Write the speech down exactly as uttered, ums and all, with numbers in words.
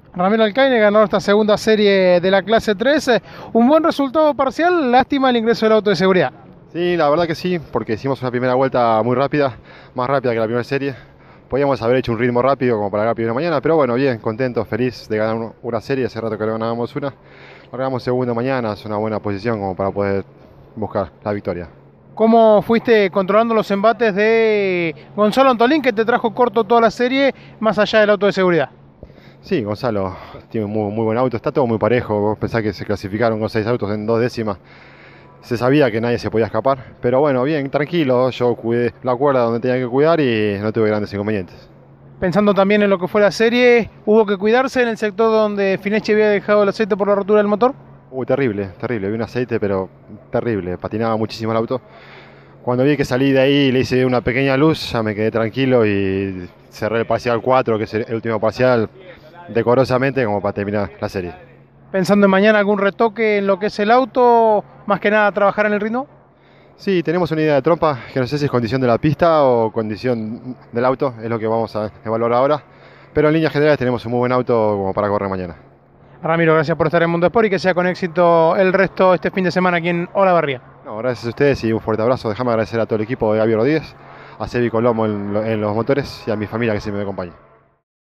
Ramiro Alcaine ganó esta segunda serie de la clase tres. Un buen resultado parcial, lástima el ingreso del auto de seguridad. Sí, la verdad que sí, porque hicimos una primera vuelta muy rápida, más rápida que la primera serie. Podíamos haber hecho un ritmo rápido como para la primera mañana, pero bueno, bien, contento, feliz de ganar una serie. Hace rato que no ganábamos una. Largamos segunda mañana, es una buena posición como para poder buscar la victoria. ¿Cómo fuiste controlando los embates de Gonzalo Antolín, que te trajo corto toda la serie, más allá del auto de seguridad? Sí, Gonzalo tiene un muy, muy buen auto, está todo muy parejo. Vos pensás que se clasificaron con seis autos en dos décimas. Se sabía que nadie se podía escapar, pero bueno, bien, tranquilo. Yo cuidé la cuerda donde tenía que cuidar y no tuve grandes inconvenientes. Pensando también en lo que fue la serie, ¿hubo que cuidarse en el sector donde Fineschi había dejado el aceite por la rotura del motor? Uy, terrible, terrible. Vi un aceite, pero terrible. Patinaba muchísimo el auto. Cuando vi que salí de ahí, le hice una pequeña luz, ya me quedé tranquilo y cerré el parcial cuatro, que es el último parcial, decorosamente, como para terminar la serie. Pensando en mañana, algún retoque en lo que es el auto, más que nada trabajar en el ritmo. Sí, tenemos una idea de trompa, que no sé si es condición de la pista o condición del auto, es lo que vamos a evaluar ahora. Pero en líneas generales tenemos un muy buen auto como para correr mañana. Ramiro, gracias por estar en Mundo Sport y que sea con éxito el resto este fin de semana aquí en Olavarría. No, gracias a ustedes y un fuerte abrazo. Déjame agradecer a todo el equipo de Gaby Rodríguez, a Sebi Colomo en, en los motores y a mi familia que siempre me acompaña.